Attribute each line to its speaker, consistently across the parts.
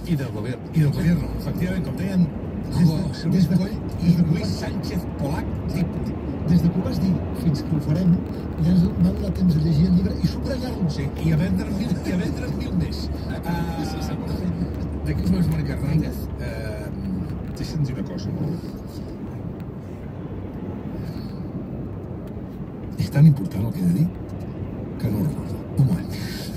Speaker 1: Y del gobierno. Efectivament, com deien Luis Sánchez Polac.
Speaker 2: Des de que ho vas dir fins que ho farem, ja ens va donar temps de llegir el llibre i subratllar-lo.
Speaker 1: Sí, i a vendre mil més. D'aquí no és Mónica Hernández. Deixa'ns dir una cosa. És tan important el que he de dir que no ho recordo. Un moment.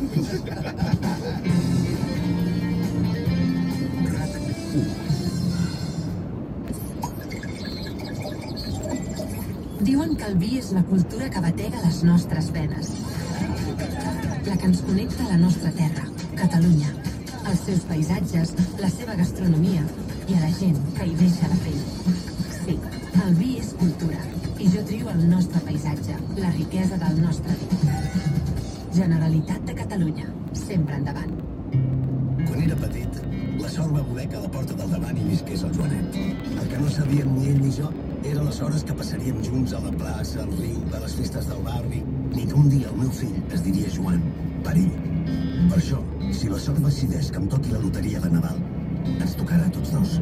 Speaker 3: Diuen que el vi és la cultura que batega les nostres venes. La que ens connecta a la nostra terra, Catalunya, els seus paisatges, la seva gastronomia i a la gent que hi deixa la pell. Sí, el vi és cultura i jo trio el nostre paisatge, la riquesa del nostre vi. Generalitat de Catalunya, sempre endavant.
Speaker 4: Quan era petit, la Sol va voler que a la porta del davant hi visqués el Joanet. El que no sabíem ni ell ni jo eren les hores que passaríem junts a la plaça, al riu, a les festes del barri, ni que un dia el meu fill es diria Joan, per ell. Per això, si la sort decideix que em toqui la loteria de Nadal, ens tocarà a tots dos.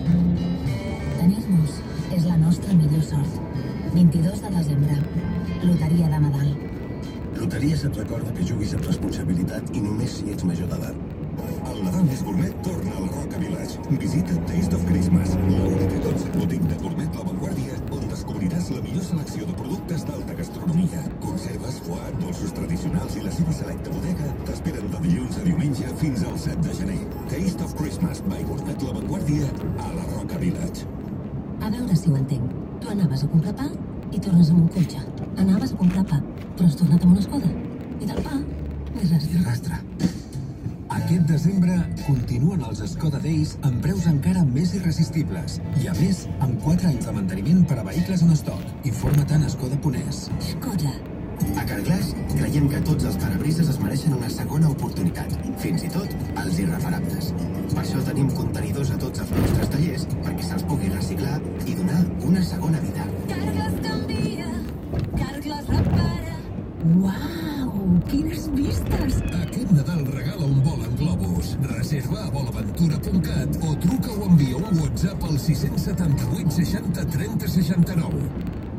Speaker 5: Tenir-nos és la nostra millor sort. 22 de desembre, loteria de Nadal.
Speaker 4: Loteria se't recorda que juguis amb responsabilitat i només si ets major d'edat.
Speaker 6: El Nadal més gourmet torna a la Roca Village. Visita Taste of Christmas, l'única concept boutique de gourmet La Vanguardia, on descobriràs la millor selecció de productes d'alta gastronomia. Conserves, foie, dolços tradicionals i la seva selecta bodega t'esperen de dilluns a diumenge fins al 7 de gener. Taste of Christmas by Gourmet La Vanguardia a la Roca Village.
Speaker 5: A veure si ho entenc. Tu anaves a comprar pa i tornes amb un cotxe. Anaves a comprar pa, però has tornat amb una Skoda. I del pa, més rastre.
Speaker 7: Rastre. Aquest desembre continuen els Skoda Days amb preus encara més irresistibles. I a més, amb 4 anys de manteniment per a vehicles en estoc. Informa-te a Skoda.es.
Speaker 5: Skoda.
Speaker 4: A Carglass creiem que tots els parabrises es mereixen una segona oportunitat, fins i tot els irreparables. Per això tenim contenidors a tots els nostres tallers perquè se'ls pugui reciclar i donar una segona vida.
Speaker 5: Carglass canvia, Carglass repara. Uau, quines vistes!
Speaker 6: Aquest Nadal regala un vol en globus. Reserva a volaventura.cat o truca o envia un WhatsApp al 678 60 30 69.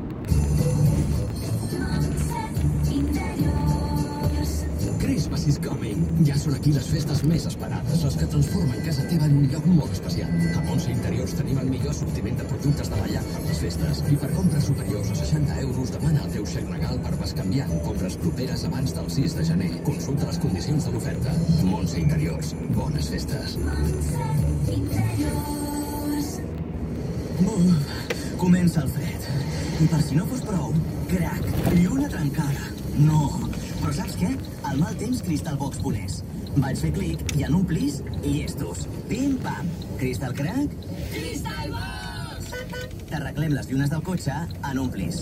Speaker 8: Christmas is coming. Ja són aquí les festes més esperades, les que transformen casa teva en un lloc molt especial. A Montse Interiors tenim el millor sortiment de productes de la llar per les festes. I per compres superiors a 60 euros, demana el teu xec regal per bescanviar en compres properes abans del 6 de gener. Consulta les condicions de l'oferta. Montse Interiors. Bones festes.
Speaker 9: Comença el fred. I per si no fos prou, crac, lluna trencada. No. Però saps què? El mal temps Crystal Box Polés. Vaig fer clic i en un plis, llestos. Pim-pam. Crystal Crack? Crystal Box! T'arreglem les llunes del cotxe en un plis.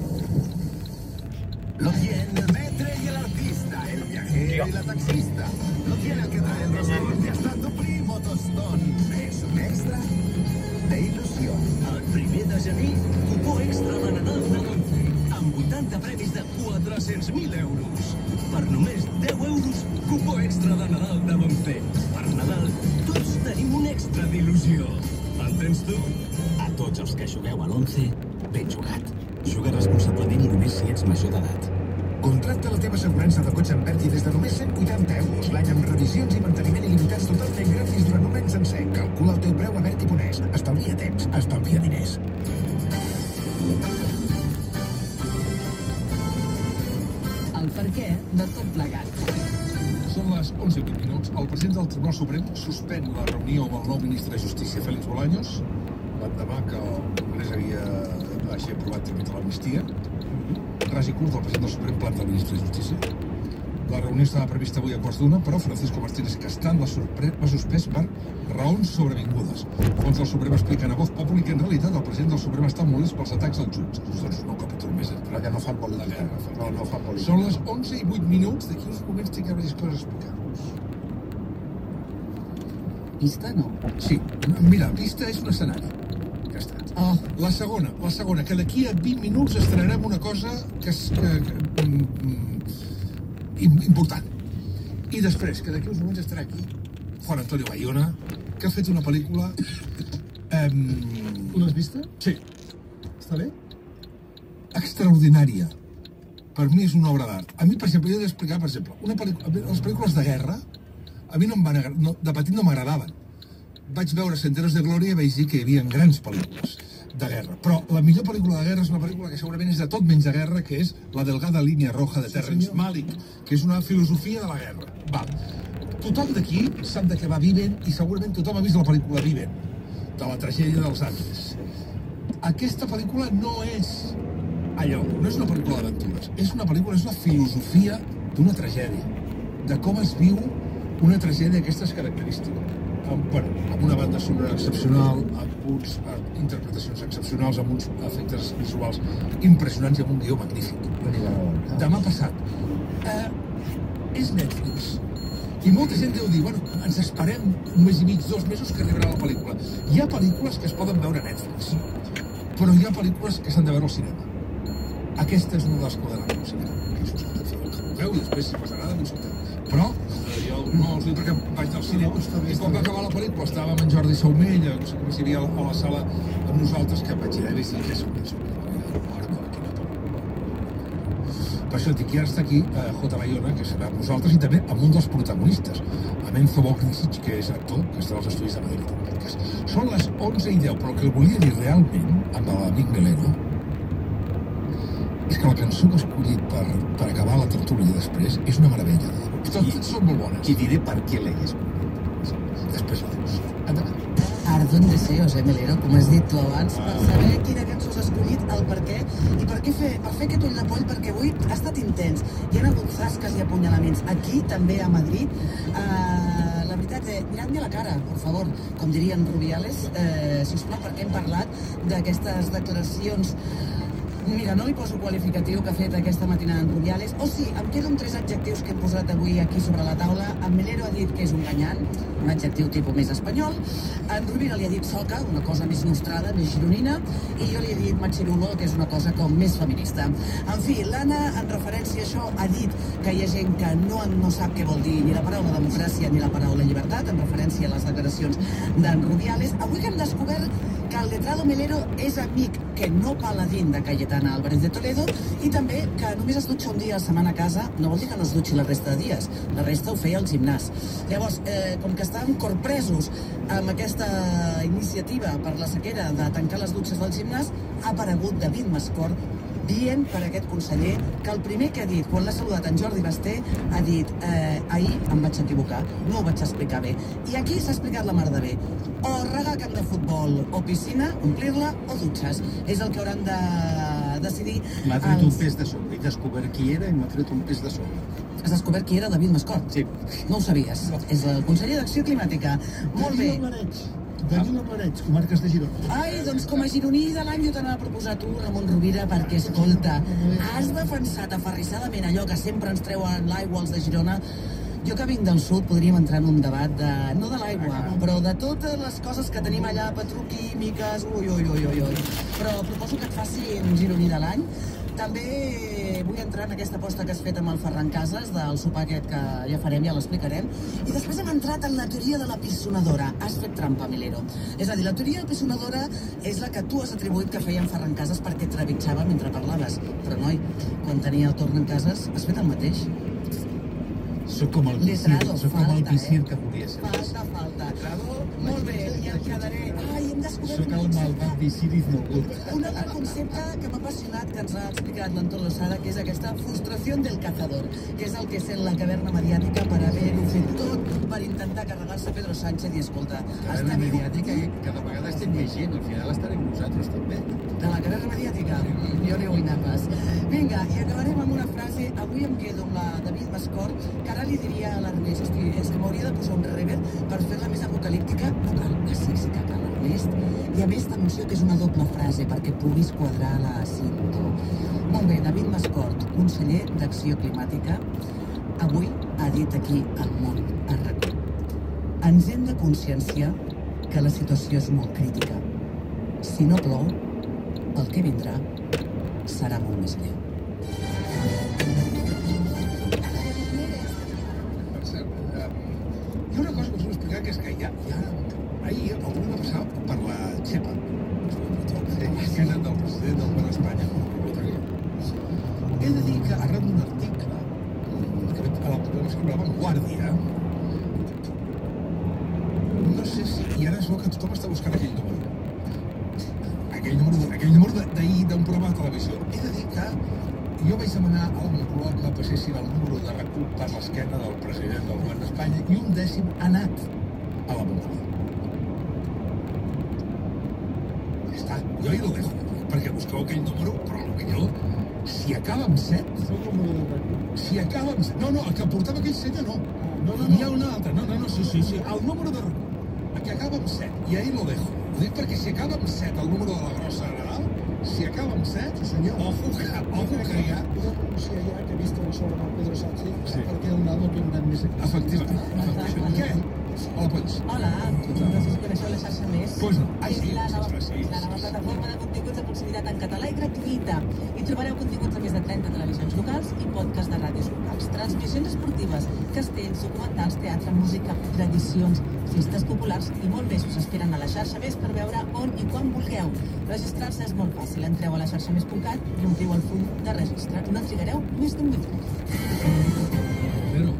Speaker 10: Lo tiene el metre y el artista, el viajero y la taxista. Lo tiene el que trae el roscón y hasta tu primo tostón. Es un extra de ilusión.
Speaker 8: El primer de gener, cupó extra de Nadal de Monse, amb 80 premis de 400.000 euros. Per només 10 euros, cupó extra de Nadal de Monse. Per Nadal, tots tenim un extra d'il·lusió. Entens tu? A tots els que jugueu a l'11, ben jugat. Juga responsablement i només si ets major d'edat.
Speaker 10: Contracta la teva assegurança de cotxe en Verdi des de només 180 euros l'any amb revisions i manteniment il·limitats totalment gratis durant un any sencer. Calcula el teu preu a Verdi.es. Estalvia temps, estalvia diners.
Speaker 3: El per què de tot plegat.
Speaker 1: Són les 11:20. El president del Tribunal Suprem suspèn la reunió amb el nou ministre de Justícia, Félix Bolaños, l'endemà que el Congrés havia aprovat també l'amnistia. Ras i curt, el president del Suprem planta el ministre de Justícia. La reunió estava prevista avui a 1:15, però Francisco Martínez Castán l'ha suspès per raons sobrevingudes. Fons del Suprem expliquen a Voz Populi que en realitat el president del Suprem està molest pels atacs als jutges. Doncs no, capítol més entrat.
Speaker 2: Perquè no fan política. No fan política.
Speaker 1: Són les 11:08. D'aquí uns moments tinc diverses coses a explicar-vos.
Speaker 3: Pista, no?
Speaker 1: Sí, mira, pista és un escenari. Ja està. La segona, que d'aquí a 20 minuts estrenarem una cosa que és important. I després, que d'aquí uns moments estarà aquí Juan Antonio Bayona, que ha fet una pel·lícula...
Speaker 2: L'has vista?
Speaker 1: Sí.
Speaker 2: Està bé?
Speaker 1: Extraordinària. Per mi és una obra d'art. A mi, per exemple, jo he d'explicar, per exemple, les pel·lícules de guerra, a mi no em van agradar, de petit no m'agradaven. Vaig veure Senderos de Glòria i vaig dir que hi havia grans pel·lícules de guerra. Però la millor pel·lícula de guerra és una pel·lícula que segurament és de tot menys de guerra, que és La delgada línia roja de Terrence Malick, que és una filosofia de la guerra. Val. Tothom d'aquí sap de què va Viven i segurament tothom ha vist la pel·lícula Viven, de la tragèdia dels Andes. Aquesta pel·lícula no és allò, no és una pel·lícula d'aventures, és una pel·lícula, és una filosofia d'una tragèdia, de com es viu una tragèdia d'aquestes característiques. Amb una banda sonora excepcional, amb uns interpretacions excepcionals, amb uns efectes visuals impressionants i amb un guió magnífic. Demà passat. És Netflix. I molta gent deu dir, bueno, ens esperem un mes i mig, 2 mesos que arribarà la pel·lícula. Hi ha pel·lícules que es poden veure a Netflix, però hi ha pel·lícules que s'han de veure al cinema. Aquesta és una de les que poden anar al cinema. Que us escolta, feu el que vulgueu i després, si us agrada, m'insulteu. Però jo no els dic perquè vaig al cinema i quan va acabar la pel·lícula estava amb en Jordi Saumell, no sé com si hi havia a la sala amb nosaltres, que vaig anar a dir que és per això et dic, i ara està aquí J. Bayona, que serà amb nosaltres, i també amb un dels protagonistes, amb Enzo Boknicic, que és actor, que està als estudis de Madrid. Són les 11:10, però el que el volia dir realment, amb l'amic Melero, és que la cançó que he escollit per acabar la tertúlia després és una meravella. Totes són molt bones.
Speaker 11: I diré per què l'he escollit.
Speaker 1: Després la dius. Endavant.
Speaker 12: Ardent deseos, Melero, com has dit tu abans, per saber quina cançó has escollit, el per què, i per fer aquest ull de poll, perquè avui ha estat intens. Hi ha hagut zasques i apunyalaments aquí, també a Madrid. La veritat, mirad-me a la cara, por favor, com dirien Rubiales, sisplau, perquè hem parlat d'aquestes declaracions. Mira, no li poso qualificatiu que ha fet aquesta matinada en Rubiales. O sí, em quedo amb 3 adjectius que hem posat avui aquí sobre la taula. En Melero ha dit que és un ganyant, un adjectiu tipus més espanyol. En Rovira li ha dit soca, una cosa més nostrada, més gironina. I jo li he dit machirulo, que és una cosa com més feminista. En fi, l'Anna, en referència a això, ha dit que hi ha gent que no sap què vol dir ni la paraula democràcia ni la paraula llibertat, en referència a les declaracions d'en Rubiales. Avui que hem descobert que el letrado Melero és amic, que no paladín, de Cayetana Álvarez de Toledo, i també que només es dutxa un dia a la setmana a casa, no vol dir que no es dutxi la resta de dies, la resta ho feia al gimnàs. Llavors, com que estàvem corpresos amb aquesta iniciativa per la sequera de tancar les dutxes del gimnàs, ha aparegut David Mascort dient per aquest conseller que el primer que ha dit, quan l'ha saludat en Jordi Basté, ha dit ahir em vaig equivocar, no ho vaig explicar bé. I aquí s'ha explicat la mar de bé. O regar camp de futbol o piscina, omplir-la, o dutxes. És el que hauran de decidir.
Speaker 11: M'ha tret un pes de sobre. He descobert qui era i m'ha tret un pes de sobre.
Speaker 12: Has descobert qui era David Mascort?
Speaker 11: Sí.
Speaker 12: No ho sabies. És el conseller d'Acció Climàtica. Molt bé.
Speaker 2: Danilo Plareig, comarques de Girona.
Speaker 12: Ai, doncs com a gironí de l'any jo t'anava a proposar tu, Ramon Rovira, perquè, escolta, has defensat aferrissadament allò que sempre ens treuen l'aigua als de Girona. Jo que vinc del sud podríem entrar en un debat de, no de l'aigua, però de totes les coses que tenim allà, petroquímiques, ui. Però proposo que et faci un gironí de l'any. També vull entrar en aquesta aposta que has fet amb el Ferran Casas, del sopar aquest que ja farem, ja l'explicarem. I després hem entrat en la teoria de la pissonadora. Has fet trampa, Melero. És a dir, la teoria de la pissonadora és la que tu has atribuït que feia en Ferran Casas perquè trepitjava mentre parlaves. Però, noi, quan tenia el torn en Casas, has fet el mateix.
Speaker 11: Soc com el visir que volia ser.
Speaker 12: Falta. Molt bé, i em quedaré... Ai, hem descobert
Speaker 11: Soc el malvat visir ignogut.
Speaker 12: Un altre concepte que m'ha apassionat, que ens ha explicat l'Anton Losada, que és aquesta frustració del cazador, que és el que sent la caverna mediàtica per haver-ho fet tot per intentar carregar-se Pedro Sánchez i, escolta...
Speaker 11: Caverna mediàtica, cada vegada estem més gent, al final estarem nosaltres també.
Speaker 12: De la caverna mediàtica? Jo no hi vull anar pas. Vinga, i acabarem amb una frase. Avui em quedo amb la David Mascort, que ara li diria a l'Ernest, hosti, és que m'hauria de posar un reverb per fer-la més apocalíptica. No cal, sí que cal, Ernest. I a més t'anuncio que és una doble frase perquè puguis quadrar la cinta. Molt bé, David Mascort, conseller d'Acció Climàtica, avui ha dit aquí al món a RAC1. Ens hem de conscienciar que la situació és molt crítica. Si no plou, el que vindrà serà molt més greu.
Speaker 1: Per cert, hi ha una cosa que us vull explicar ahir el vam passar per la Xepa, l'esquena del president del govern d'Espanya. He de dir que arran d'un article que a la Vanguardia, no sé si... I ara es veu que tothom està buscant aquell número d'ahir d'un programa de televisió. He de dir que jo vaig demanar al Moncloa que passessin el número de RAC1 per l'esquena del president del govern d'Espanya i un dècim ha anat a la Moncloa. Ja està, jo ahí lo dejo, perquè busqueu aquell número, però potser si acaba amb 7... Si acaba amb 7... No, el que portava aquell senyor no. N'hi ha un altre. No, sí. El número de RAC1, que acaba amb 7, i ahí lo dejo. Ho dic perquè si acaba amb 7 el número de la grossa de Nadal, si acaba amb 7, senyor, ojo que hi ha...
Speaker 2: Una pronuncia ja que he vist la sobre el Pedro Sánchez, perquè el Nado tindran més aquí.
Speaker 1: Efectivament. Què? Hola, Pons.
Speaker 3: Hola, no sé si coneixeu la xarxa Més.
Speaker 1: Pues no.
Speaker 3: És la nova plataforma de continguts de proximitat en català i gratuïta. Hi trobareu continguts de més de 30 televisions locals i podcasts de ràdios locals, transmissions esportives, castells, documentals, teatre, música, tradicions, festes populars i molt més. Us esperen a la xarxa Més per veure on i quan vulgueu. Registrar-se és molt fàcil. Entreu a la xarxamés.cat i ompliu el full de registre. No trigareu més d'un minut.
Speaker 11: Pero,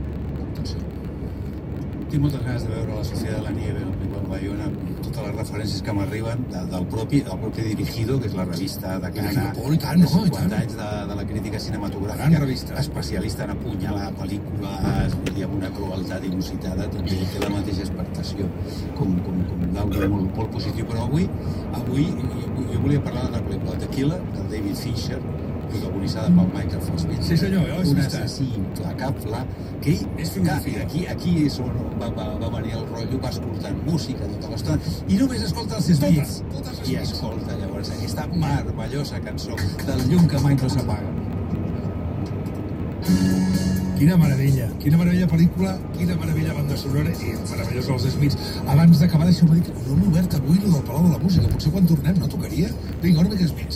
Speaker 11: tinc moltes ganes de veure La Sociedad de la Nieve, el Pico Bayona, totes les referències que m'arriben del propi Dirigido, que és la revista de Cana, de 50 anys de la crítica cinematogràfica, especialista en apunyalar pel·lícules i amb una crueltat inusitada, també té la mateixa expectació com d'algú molt positiu. Però avui jo volia parlar d'una pel·lícula, Tequila, del David Fincher, protagonitzada pel Michael Fassbender.
Speaker 1: Sí, senyor,
Speaker 11: un assassí implacable, que aquí és on va venir el rotllo, va escoltant música tota l'estona, i només escolta els Smiths. I escolta llavors aquesta meravellosa cançó del llum que mai no s'apaga.
Speaker 1: Quina meravella pel·lícula, quina meravella banda sonora i meravellós els Smiths. Abans d'acabar, deixeu-me dir que no hem obert avui lo del Palau de la Música. Potser quan tornem no tocaria? Vinga, una mica Smiths.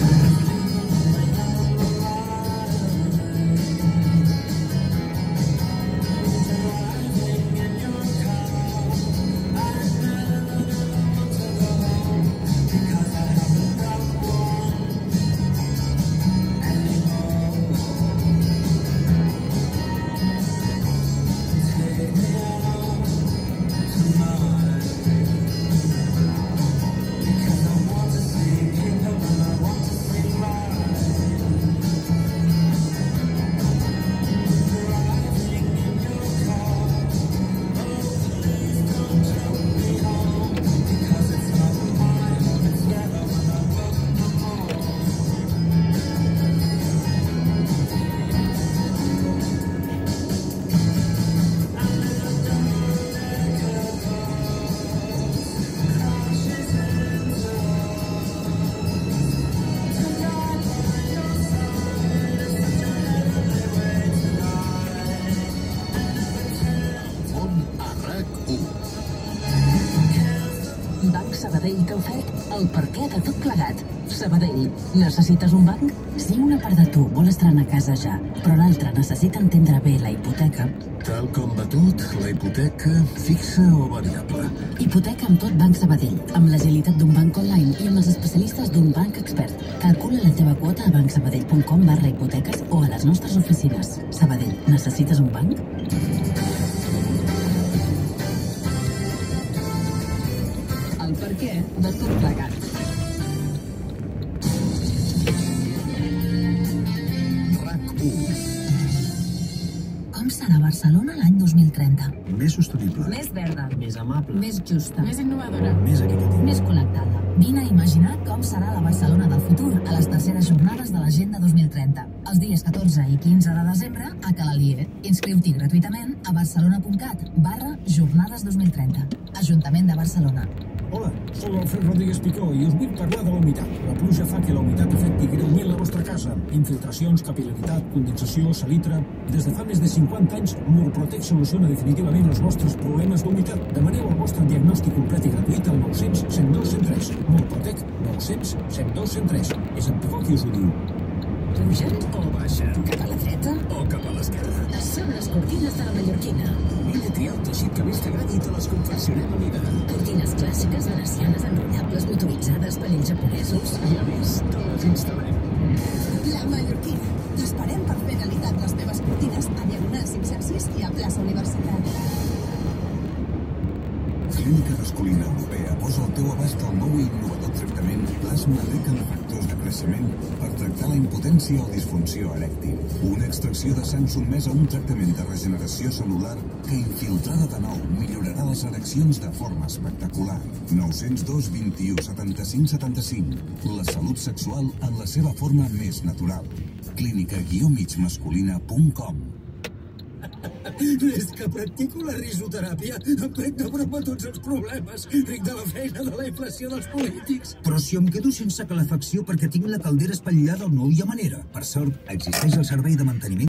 Speaker 3: Sabadell t'ha ofert el perquè de tot plegat. Sabadell, necessites un banc? Si una part de tu vol estrenar casa ja, però l'altra necessita entendre bé la hipoteca...
Speaker 4: Tal com va tot, la hipoteca fixa o variable?
Speaker 3: Hipoteca amb tot Banc Sabadell, amb l'agilitat d'un banc online i amb els especialistes d'un banc expert. Calcula la teva quota a bancsabadell.com/hipoteques o a les nostres oficines. Sabadell, necessites un banc? El perquè de tot plegat.
Speaker 4: RAC1.
Speaker 3: Com serà Barcelona l'any 2030?
Speaker 4: Més sostenible.
Speaker 3: Més verda.
Speaker 12: Més amable.
Speaker 3: Més justa.
Speaker 5: Més innovadora.
Speaker 4: Més equitativa.
Speaker 3: Més connectada. Vine a imaginar com serà la Barcelona del futur a les terceres jornades de l'Agenda 2030. Els dies 14 i 15 de desembre a Calalier. Inscriu-t'hi gratuïtament a barcelona.cat/jornades 2030. Ajuntament de Barcelona.
Speaker 13: Hola, soc l'Alfred Rodríguez Picó i us vull parlar de la humitat. La pluja fa que la humitat afecti greument la vostra casa. Infiltracions, capil·laritat, condensació, salitre... Des de fa més de 50 anys, Murprotec soluciona definitivament els vostres problemes d'humitat. Demaneu el vostre diagnòstic complet i gratuït al 900 102 103. Murprotec 900 102 103. És en Picó qui us ho diu.
Speaker 3: Pujant
Speaker 4: O baixa.
Speaker 3: cap a la dreta
Speaker 4: O cap a l'esquerra.
Speaker 3: són les cortines de la mallorquina.
Speaker 4: Mira
Speaker 8: triar el teixit que més t'agradi i te les confeccionem a mida.
Speaker 5: Cortines clàssiques, venecianes, enrotllables, motoritzades, panells japonesos.
Speaker 8: I a més, te les instal·lem.
Speaker 14: La Mallorquina. T'esperem per fer realitat les teves cortines a Diagonal 506 i a Plaça Universitat.
Speaker 6: Clínica Masculina Europea posa al teu abast el nou i innovador tractament plasma ric en factors de creixement per tractar la impotència o disfunció erèctil. Una extracció de sang sotmesa a un tractament de regeneració cel·lular que, infiltrada de nou, millorarà les ereccions de forma espectacular. 902 21 75 75. La salut sexual en la seva forma més natural. clínica-migmasculina.com.
Speaker 13: Des que practico la risoteràpia, em trec de prop a tots els problemes. Ric de la feina, de la inflació dels polítics.
Speaker 15: Però si em quedo sense calefacció perquè tinc la caldera espatllada o no hi ha manera. Per sort, existeix el servei de manteniment